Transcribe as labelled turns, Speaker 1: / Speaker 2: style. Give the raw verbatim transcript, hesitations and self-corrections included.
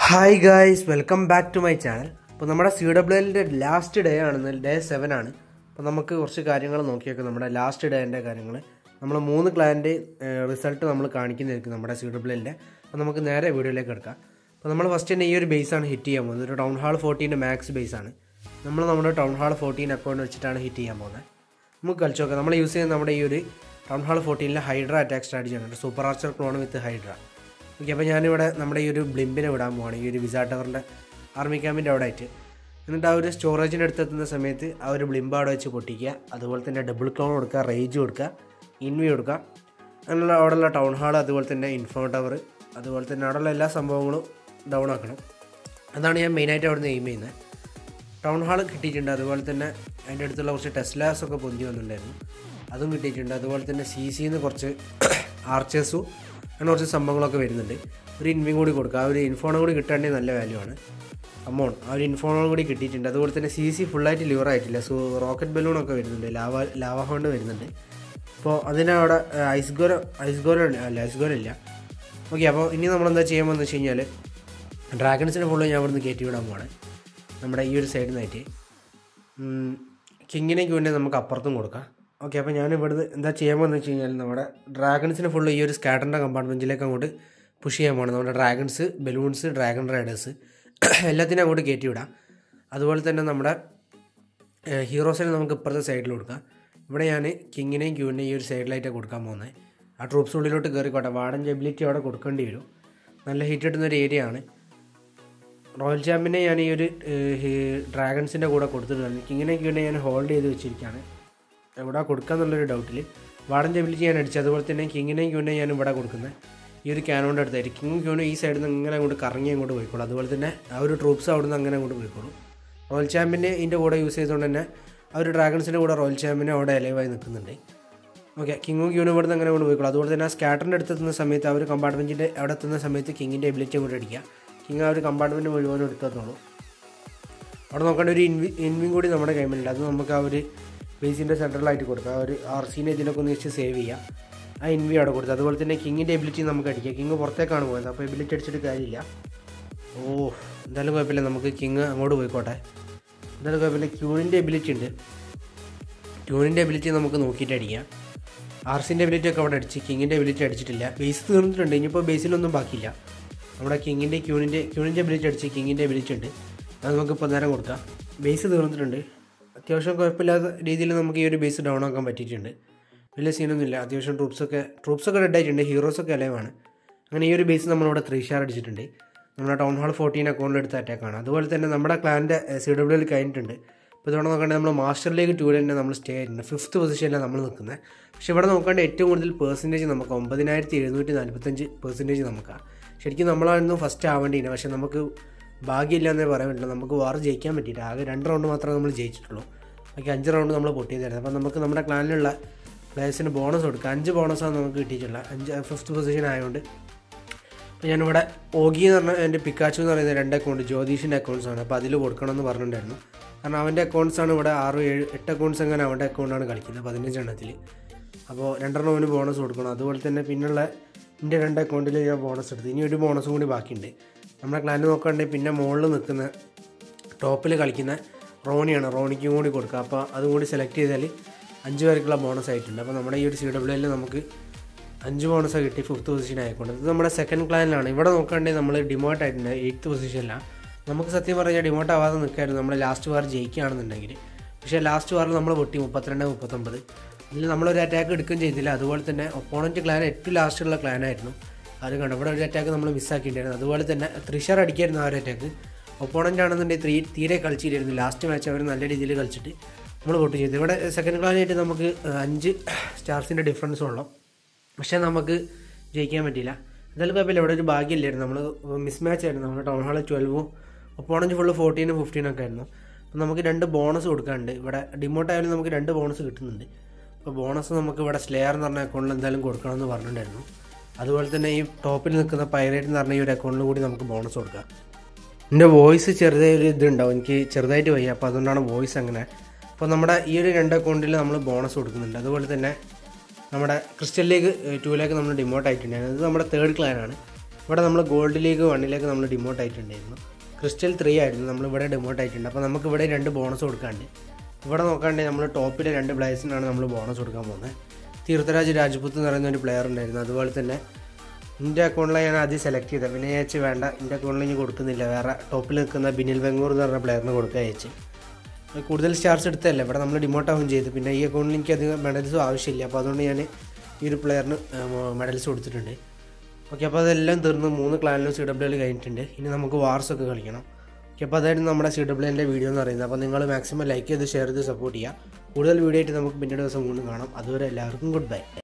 Speaker 1: Hi guys, welcome back to my channel. അപ്പോൾ നമ്മുടെ C W എല്ലിൻ്റെ ലാസ്റ്റ് ഡേ ആണ്, ഡേ സെവൻ ആണ്. അപ്പോൾ നമുക്ക് കുറച്ച് കാര്യങ്ങൾ നോക്കിയേക്കാം. നമ്മുടെ ലാസ്റ്റ് ഡേൻ്റെ കാര്യങ്ങൾ നമ്മൾ മൂന്ന് ക്ലാൻ്റെ റിസൾട്ട് നമ്മൾ കാണിക്കുന്നതായിരിക്കും നമ്മുടെ സി ഡബ്ല്യു എല്ലിൻ്റെ. അപ്പോൾ നമുക്ക് നേരെ വീഡിയോയിലേക്ക് എടുക്കാം. അപ്പോൾ നമ്മൾ ഫസ്റ്റ് തന്നെ ഈ ഒരു ബേസാണ് ഹിറ്റ് ചെയ്യാൻ പോകുന്നത്. ഒരു ടൗൺ ഹാൾ ഫോർട്ടീൻ്റെ മാക്സ് ബേസാണ്. നമ്മൾ നമ്മുടെ ടൗൺ ഹാൾ ഫോർട്ടീൻ അക്കൗണ്ട് വെച്ചിട്ടാണ് ഹിറ്റ് ചെയ്യാൻ പോകുന്നത്. നമുക്ക് കളിച്ച് നോക്കാം. നമ്മൾ യൂസ് ചെയ്യുന്ന നമ്മുടെ ഈ ഒരു ടൗൺ ഹാൾ ഫോർട്ടീനിലെ ഹൈഡ്ര അറ്റാക്ക് സ്ട്രാറ്റജിയാണ്. Super archer clone with hydra. Okay, അപ്പോൾ ഞാനിവിടെ നമ്മുടെ ഈ ഒരു ബ്ലിമ്പിനെ വിടാൻ പോവാണ്, ഈ ഒരു വിസാ ടവറിൻ്റെ ആർമി ക്യാമ്പിൻ്റെ അവിടെ ആയിട്ട്. എന്നിട്ട് ആ ഒരു സ്റ്റോറേജിൻ്റെ അടുത്തെത്തുന്ന സമയത്ത് ആ ഒരു ബ്ലിമ്പ് അവിടെ വെച്ച് പൊട്ടിക്കുക. അതുപോലെ തന്നെ ഡബിൾ ക്ലോൺ കൊടുക്കുക, റേജ് കൊടുക്കുക, ഇൻവി കൊടുക്കുക. അങ്ങനെയുള്ള അവിടെയുള്ള ടൗൺ ഹാൾ, അതുപോലെ തന്നെ ഇൻഫോ ടവർ, അതുപോലെ തന്നെ അവിടെയുള്ള എല്ലാ സംഭവങ്ങളും ഡൗൺ ആക്കണം. അതാണ് ഞാൻ മെയിനായിട്ട് അവിടെ നിന്ന് എയിം ചെയ്യുന്നത്. ടൗൺ ഹാൾ കിട്ടിയിട്ടുണ്ട്. അതുപോലെ തന്നെ അതിൻ്റെ അടുത്തുള്ള കുറച്ച് ടെസ്ലാസൊക്കെ പൊന്തി വന്നിട്ടുണ്ടായിരുന്നു, അതും കിട്ടിയിട്ടുണ്ട്. അതുപോലെ തന്നെ സി സിന്ന് കുറച്ച് ആർച്ചേഴ്സും അങ്ങനെ കുറച്ച് സംഭവങ്ങളൊക്കെ വരുന്നുണ്ട്. ഒരു ഇൻവിയും കൂടി കൊടുക്കുക. ആ ഒരു ഇൻഫോണും കൂടി കിട്ടാണെങ്കിൽ നല്ല വാല്യൂ ആണ്. അമൗൺ ആ ഒരു ഇൻഫോണും കൂടി കിട്ടിയിട്ടുണ്ട്. അതുപോലെ തന്നെ സി സി ഫുള്ളായിട്ട് ലിവർ ആയിട്ടില്ല. സോ റോക്കറ്റ് ബലൂണൊക്കെ വരുന്നുണ്ട്, ലാവ ലാവ ഹോണ്ട് വരുന്നുണ്ട്. അപ്പോൾ അതിനവിടെ ഐസ് ഗോര ഐസ് ഗോര അല്ല ഐസ് ഗോര ഇല്ല. ഓക്കെ, അപ്പോൾ ഇനി നമ്മളെന്താ ചെയ്യാമെന്ന് വെച്ച് കഴിഞ്ഞാൽ ഡ്രാഗൺസിനെ ഫുള്ള് ഞാൻ ഇവിടുന്ന് കയറ്റി വിടാൻ പോവാണ്. നമ്മുടെ ഈ ഒരു സൈഡിൽ നിന്നായിട്ട് കിങ്ങിനെ ക്യൂവിനെ നമുക്ക് അപ്പുറത്തും കൊടുക്കാം. ഓക്കെ, അപ്പോൾ ഞാൻ ഇവിടുന്ന് എന്താ ചെയ്യാമെന്ന് വെച്ച് കഴിഞ്ഞാൽ നമ്മുടെ ഡ്രാഗൺസിനെ ഫുള്ള് ഈ ഒരു സ്കാറ്ററിൻ്റെ കമ്പാർട്ട്മെൻറ്റിലേക്ക് അങ്ങോട്ട് പുഷ് ചെയ്യാൻ പോകണം. നമ്മുടെ ഡ്രാഗൺസ്, ബലൂൺസ്, ഡ്രാഗൺ റൈഡേഴ്സ് എല്ലാത്തിനും അങ്ങോട്ട് കയറ്റി വിടാം. അതുപോലെ തന്നെ നമ്മുടെ ഹീറോസിനെ നമുക്ക് ഇപ്പുറത്തെ സൈഡിൽ കൊടുക്കാം. ഇവിടെ ഞാൻ കിങ്ങിനെയും ക്യൂവിനെയും ഈ ഒരു സൈഡിലായിട്ടാണ് കൊടുക്കാൻ പോകുന്നത്. ആ ട്രൂപ്സ് ഉള്ളിലോട്ട് കയറിക്കോട്ടെ. വാർഡൻ്റെ എബിലിറ്റി അവിടെ കൊടുക്കേണ്ടി വരും. നല്ല ഹിറ്റ് കിട്ടുന്നൊരു ഏരിയ ആണ്. റോയൽ ചാമ്പിനെ ഞാൻ ഈ ഒരു ഡ്രാഗൺസിൻ്റെ കൂടെ കൊടുത്തിട്ടുണ്ട്. കിങ്ങിനെ ക്യൂവിനെ ഞാൻ ഹോൾഡ് ചെയ്ത് വെച്ചിരിക്കുകയാണ്. എവിടെ കൊടുക്കാന്നുള്ളൊരു ഡൗട്ടിൽ വാർഡൻ്റെ എബിലിറ്റി ഞാൻ അടിച്ചു. അതുപോലെ തന്നെ കിങ്ങിനെയും ക്യൂവിനെയും ഞാൻ ഇവിടെ കൊടുക്കുന്നത് ഈ ഒരു ക്യാനോൻ്റെ അടുത്തായിട്ട്. കിങ്ങും ക്യൂനും ഈ സൈഡിൽ നിന്ന് ഇങ്ങനെ അങ്ങോട്ട് കറങ്ങി അങ്ങോട്ട് പോയിക്കോളും. അതുപോലെ തന്നെ ആ ഒരു ട്രൂപ്സ് അവിടെ നിന്ന് അങ്ങനെ അങ്ങോട്ട് പോയിക്കോളും. റോയൽ ചാമ്പിനെ ഇതിൻ്റെ കൂടെ യൂസ് ചെയ്തുകൊണ്ട് തന്നെ ആ ഒരു ഡ്രാഗൺസിൻ്റെ കൂടെ റോയൽ ചാമ്പിനെ അവിടെ അലൈവായി നിൽക്കുന്നുണ്ട്. ഓക്കെ, കിങ്ങും ക്യൂനും ഇവിടെ നിന്ന് അങ്ങനെ അങ്ങോട്ട് പോയിക്കോളും. അതുപോലെ തന്നെ ആ സ്കാറ്ററിൻ്റെ അടുത്തെത്തുന്ന സമയത്ത് ആ ഒരു കമ്പാർട്ട്മെൻറ്റിൻ്റെ അവിടെ എത്തുന്ന സമയത്ത് കിങ്ങിൻ്റെ എബിലിറ്റി അങ്ങോട്ട് അടിക്കുക. കിങ് ആ ഒരു കമ്പാർട്ട്മെൻറ്റ് മുഴുവനും എടുത്തോളൂ. അവിടെ നോക്കേണ്ട ഒരു ഇൻവി ഇൻവിയും കൂടി നമ്മുടെ കൈമിലുണ്ട്. അത് നമുക്ക് ആ ഒരു ബേസിൻ്റെ സെൻട്രലായിട്ട് കൊടുക്കുക. ആ ഒരു ആർ സീനെ ഇതിനൊക്കെ ഒന്ന് വെച്ച് സേവ് ചെയ്യുക. ആ ഇൻവി അവിടെ കൊടുക്കുക. അതുപോലെ തന്നെ കിങ്ങിൻ്റെ എബിലിറ്റി നമുക്ക് അടിക്കുക. കിങ് പുറത്തേക്കാണ് പോകുന്നത്, അപ്പോൾ എബിലിറ്റി അടിച്ചിട്ട് കാര്യമില്ല. ഓ, എന്തായാലും കുഴപ്പമില്ല, നമുക്ക് കിങ് അങ്ങോട്ട് പോയിക്കോട്ടെ. എന്തായാലും കുഴപ്പമില്ല. ക്യൂണിൻ്റെ എബിലിറ്റി ഉണ്ട്. ക്യൂണിൻ്റെ എബിലിറ്റി നമുക്ക് നോക്കിയിട്ട് അടിക്കാം. ആർസിൻ്റെ എബിലിറ്റി ഒക്കെ അവിടെ അടിച്ച്, കിങ്ങിൻ്റെ എബിലിറ്റി അടിച്ചിട്ടില്ല. ബേസ് തീർന്നിട്ടുണ്ട്. ഇനിയിപ്പോൾ ബേസിലൊന്നും ബാക്കിയില്ല. നമ്മുടെ കിങ്ങിൻ്റെ ക്യൂണിൻ്റെ ക്യൂണിൻ്റെ എബിലിറ്റി അടിച്ച്, കിങ്ങിൻ്റെ എബിലിറ്റി ഉണ്ട്. അത് നമുക്കിപ്പോൾ നേരം കൊടുക്കാം. ബേസ് തീർന്നിട്ടുണ്ട്. അത്യാവശ്യം കുഴപ്പമില്ലാത്ത രീതിയിൽ നമുക്ക് ഈ ഒരു ബേസ് ഡൗൺ ആക്കാൻ പറ്റിയിട്ടുണ്ട്. വലിയ സീനൊന്നുമില്ല. അത്യാവശ്യം ട്രൂപ്സൊക്കെ ട്രൂപ്സൊക്കെ ഡെഡ് ആയിട്ടുണ്ട്. ഹീറോസൊക്കെ അലൈവാണ്. അങ്ങനെ ഈ ഒരു ബേസ് നമ്മളിവിടെ ത്രീ സ്റ്റാർ അടിച്ചിട്ടുണ്ട്. നമ്മുടെ ടൗൺ ഹാൾ ഫോർട്ടീൻ അക്കൗണ്ടിൽ എടുത്ത അറ്റാക്കാണ്. അതുപോലെ തന്നെ നമ്മുടെ ക്ലാൻ്റെ സി ഡബ്ല്യു എൽ കഴിഞ്ഞിട്ടുണ്ട്. ഇപ്പോൾ ഇതോടെ നോക്കേണ്ടത് നമ്മൾ മാസ്റ്റർ ലീഗ് ടൂവിൽ തന്നെ നമ്മൾ സ്റ്റേ ആയിട്ടുണ്ട്. ഫിഫ്ത്ത് പൊസിഷനിലാണ് നമ്മൾ നിൽക്കുന്നത്. പക്ഷേ ഇവിടെ നോക്കേണ്ട ഏറ്റവും കൂടുതൽ പെർസെൻറ്റേജ് നമുക്ക് ഒമ്പതിനായിരത്തി എഴുന്നൂറ്റി നാൽപ്പത്തഞ്ച് പെർസെൻറ്റേജ് നമുക്കാണ്. ശരിക്കും നമ്മളായിരുന്നു ഫസ്റ്റ് ആവേണ്ടിയില്ല. പക്ഷേ നമുക്ക് ഭാഗ്യമില്ല എന്നേ പറയാൻ പറ്റില്ല. നമുക്ക് വാർ ജയിക്കാൻ പറ്റിയില്ല. ആകെ രണ്ട് റൗണ്ട് മാത്രമേ നമ്മൾ ജയിച്ചിട്ടുള്ളൂ. ബാക്കി അഞ്ച് റൗണ്ട് നമ്മൾ പൊട്ടിയതായിരുന്നു. അപ്പോൾ നമുക്ക് നമ്മുടെ ക്ലാനിലുള്ള പ്ലേയേഴ്സിന് ബോണസ് കൊടുക്കുക. അഞ്ച് ബോണസാണ് നമുക്ക് കിട്ടിയിട്ടുള്ള അഞ്ച് ഫിഫ്ത്ത് പൊസിഷൻ ആയതുകൊണ്ട്. അപ്പോൾ ഞാനിവിടെ ഓഗി എന്ന് പറഞ്ഞാൽ എൻ്റെ പിക്കാച്ചു എന്ന് പറയുന്ന രണ്ട് അക്കൗണ്ട് ജ്യോതിഷിൻ്റെ അക്കൗണ്ട്സാണ്. അപ്പോൾ അതിൽ കൊടുക്കണമെന്ന് പറഞ്ഞിട്ടുണ്ടായിരുന്നു. കാരണം അവൻ്റെ അക്കൗണ്ട്സാണ് ഇവിടെ ആറ് ഏഴ് എട്ട് അക്കൗണ്ട്സ് അങ്ങനെ അവൻ്റെ അക്കൗണ്ടാണ് കളിക്കുന്നത് പതിനഞ്ചെണ്ണത്തിൽ. അപ്പോൾ രണ്ടെണ്ണം അവന് ബോണസ് കൊടുക്കണം. അതുപോലെ തന്നെ പിന്നുള്ള എൻ്റെ രണ്ട് അക്കൗണ്ടിൽ ഞാൻ ബോണസ് എടുത്തു. ഇനി ഒരു ബോണസും കൂടി ബാക്കിയുണ്ട്. നമ്മുടെ ക്ലാനിൽ നോക്കുകയാണെങ്കിൽ പിന്നെ മുകളിൽ നിൽക്കുന്ന ടോപ്പിൽ കളിക്കുന്ന റോണിയാണ്. റോണിക്കും കൂടി കൊടുക്കുക. അപ്പോൾ അതും കൂടി സെലക്ട് ചെയ്താൽ അഞ്ച് പേർക്കുള്ള ബോണസ് ആയിട്ടുണ്ട്. അപ്പോൾ നമ്മുടെ ഈ ഒരു സി ഡബ്ല്യു എല്ലിൽ നമുക്ക് അഞ്ച് ബോണസ് കിട്ടി ഫിഫ്ത്ത് പൊസിഷൻ ആയിക്കൊണ്ട്. ഇത് നമ്മുടെ സെക്കൻഡ് ക്ലാനിലാണ്. ഇവിടെ നോക്കുകയാണെങ്കിൽ നമ്മൾ ഡിമോട്ട് ആയിട്ടുണ്ട് എയ്ത്ത് പൊസിഷനിലാണ്. നമുക്ക് സത്യം പറഞ്ഞാൽ ഡിമോട്ട് ആവാതെ നിൽക്കായിരുന്നു നമ്മൾ ലാസ്റ്റ് വാർ ജയിക്കുകയാണെന്നുണ്ടെങ്കിൽ. പക്ഷേ ലാസ്റ്റ് വാറിൽ നമ്മൾ പൊട്ടി മുപ്പത്തിരണ്ട് മുപ്പത്തൊമ്പത്. ഇതിൽ നമ്മളൊരു അറ്റാക്ക് എടുക്കുകയും ചെയ്തില്ല. അതുപോലെ തന്നെ ഒപ്പോണൻറ്റ് ക്ലാൻ ഏറ്റവും ലാസ്റ്റുള്ള ക്ലാനായിരുന്നു. അത് കണ്ടു ഇവിടെ ഒരു അറ്റാക്ക് നമ്മൾ മിസ്സാക്കിയിട്ടുണ്ടായിരുന്നു. അതുപോലെ തന്നെ ത്രിഷർ അടിക്കായിരുന്നു ആ ഒരു അറ്റാക്ക്. ഒപ്പോണൻ്റ് ആണെന്നുണ്ടെങ്കിൽ ത്രീ തീരെ കളിച്ചിട്ടായിരുന്നു. ലാസ്റ്റ് മാച്ച് അവർ നല്ല രീതിയിൽ കളിച്ചിട്ട് നമ്മൾ പൊട്ടി ചെയ്തു. ഇവിടെ സെക്കൻഡ് ക്ലാനായിട്ട് നമുക്ക് അഞ്ച് സ്റ്റാർസിൻ്റെ ഡിഫറൻസ് ഉള്ളൂ. പക്ഷേ നമുക്ക് ജയിക്കാൻ പറ്റിയില്ല. എന്തായാലും കുഴപ്പമില്ല. ഇവിടെ ഒരു ഭാഗ്യമില്ലായിരുന്നു. നമ്മൾ മിസ് മാച്ച് ആയിരുന്നു. നമ്മുടെ ടൗൺ ഹാളിൽ ട്വൽവും ഒപ്പോണൻറ്റ് ഫുള്ള് ഫോർട്ടീനും ഫിഫ്റ്റീനും ഒക്കെ ആയിരുന്നു. അപ്പോൾ നമുക്ക് രണ്ട് ബോണസ് കൊടുക്കാനുണ്ട്. ഇവിടെ ഡിമോട്ട് ആയാലും നമുക്ക് രണ്ട് ബോണസ് കിട്ടുന്നുണ്ട്. അപ്പോൾ ബോണസ് നമുക്ക് ഇവിടെ സ്ലെയർ എന്ന് പറഞ്ഞ അക്കൗണ്ടിൽ എന്തായാലും കൊടുക്കണമെന്ന് പറഞ്ഞിട്ടുണ്ടായിരുന്നു. അതുപോലെ തന്നെ ഈ ടോപ്പിൽ നിൽക്കുന്ന പൈറേറ്റ് എന്ന് പറഞ്ഞ ഈ ഒരു അക്കൗണ്ടിൽ കൂടി നമുക്ക് ബോണസ് കൊടുക്കാം. എൻ്റെ വോയിസ് ചെറുതായൊരു ഇതുണ്ടാവും, എനിക്ക് ചെറുതായിട്ട് വയ്യ. അപ്പോൾ അതുകൊണ്ടാണ് വോയിസ് അങ്ങനെ. അപ്പോൾ നമ്മുടെ ഈ ഒരു രണ്ട് അക്കൗണ്ടിൽ നമ്മൾ ബോണസ് കൊടുക്കുന്നുണ്ട്. അതുപോലെ തന്നെ നമ്മുടെ ക്രിസ്റ്റൽ ലീഗ് ടൂവിലേക്ക് നമ്മൾ ഡിമോട്ട് ആയിട്ടുണ്ടായിരുന്നു. ഇത് നമ്മുടെ തേർഡ് ക്ലാനാണ്. ഇവിടെ നമ്മൾ ഗോൾഡ് ലീഗ് വണ്ണിലേക്ക് നമ്മൾ ഡിമോട്ട് ആയിട്ടുണ്ടായിരുന്നു. ക്രിസ്റ്റൽ ത്രീ ആയിരുന്നു നമ്മളിവിടെ ഡിമോട്ട് ആയിട്ടുണ്ട്. അപ്പോൾ നമുക്ക് ഇവിടെ രണ്ട് ബോണസ് കൊടുക്കാണ്ട്. ഇവിടെ നോക്കാണ്ടെങ്കിൽ നമ്മൾ ടോപ്പിലെ രണ്ട് പ്ലേയേഴ്സിനാണ് നമ്മൾ ബോണസ് കൊടുക്കാൻ പോകുന്നത്. തീർത്ഥരാജ് രാജ്പുത്ത് എന്ന് പറയുന്ന ഒരു പ്ലെയർ ഉണ്ടായിരുന്നു. അതുപോലെ തന്നെ എൻ്റെ അക്കൗണ്ടിലാണ് ഞാൻ ആദ്യം സെലക്ട് ചെയ്തത്. പിന്നെ അയച്ച് വേണ്ട, എൻ്റെ അക്കൗണ്ടിൽ ഇനി കൊടുക്കുന്നില്ല, വേറെ ടോപ്പിൽ നിൽക്കുന്ന ബിനിൽ വെങ്ങൂർ എന്ന് പറഞ്ഞ പ്ലെയറിന് കൊടുക്കുക അയച്ച്. കൂടുതൽ സ്റ്റാർസ് എടുത്തല്ലേ ഇവിടെ നമ്മൾ ഡിമോട്ട് ആവുകയും ചെയ്തു. പിന്നെ ഈ അക്കൗണ്ടിൽ എനിക്ക് അധികം മെഡൽസും ആവശ്യമില്ല. അപ്പോൾ അതുകൊണ്ട് ഞാൻ ഈ ഒരു പ്ലെയറിന് മെഡൽസ് കൊടുത്തിട്ടുണ്ട്. ഓക്കെ, അപ്പോൾ അതെല്ലാം തീർന്ന് മൂന്ന് ക്ലാനിലും സി ഡബ്ല്യു എൽ കഴിഞ്ഞിട്ടുണ്ട്. ഇനി നമുക്ക് വാർസൊക്കെ കളിക്കണം. ഓക്കെ, അപ്പോൾ അതായിരുന്നു നമ്മുടെ സി ഡബ്ല്യു എല്ലിൻ്റെ വീഡിയോ എന്ന് പറയുന്നത്. അപ്പോൾ നിങ്ങൾ മാക്സിമം ലൈക്ക് ചെയ്ത് ഷെയർ ചെയ്ത് സപ്പോർട്ട് ചെയ്യുക. കൂടുതൽ വീഡിയോ ആയിട്ട് നമുക്ക് പിന്നീട് ദിവസം വീണ്ടും കാണാം. അതുവരെ എല്ലാവർക്കും ഗുഡ് ബൈ.